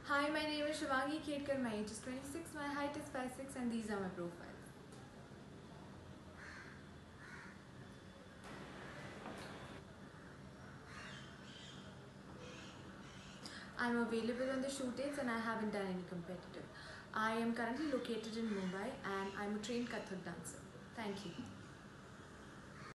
Hi, my name is Shivangi Khedkar. My age is 26, my height is 5'6", and these are my profiles. I'm available on the shoot dates and I haven't done any competitive. I am currently located in Mumbai and I'm a trained Kathak dancer. Thank you.